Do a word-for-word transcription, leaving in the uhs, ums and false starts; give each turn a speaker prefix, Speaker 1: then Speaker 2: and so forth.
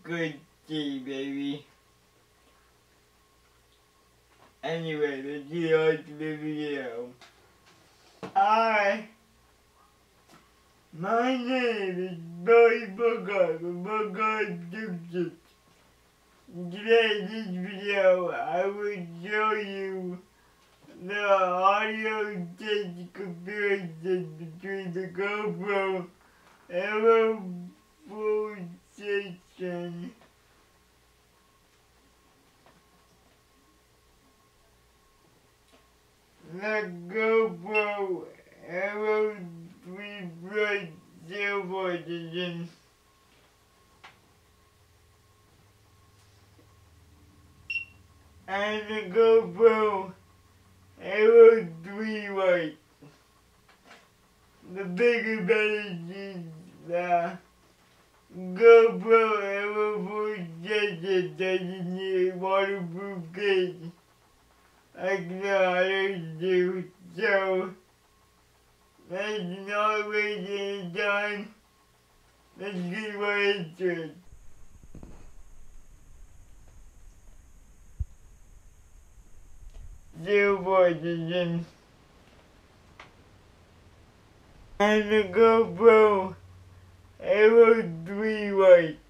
Speaker 1: good tea, baby. Anyway, let's get on to the video. Hi, my name is Billy Booker from Booker Dixon. Today, in this video, I will show you the audio test comparison between the GoPro Hero Full Session the GoPro Hero three Plus Silver Edition and the GoPro Hero three White. The big advantage is the GoPro Hero Full Session doesn't need a waterproof case like the others do, so let's not waste any time. Let's get right into it. Silver Edition and the GoPro Hero three White.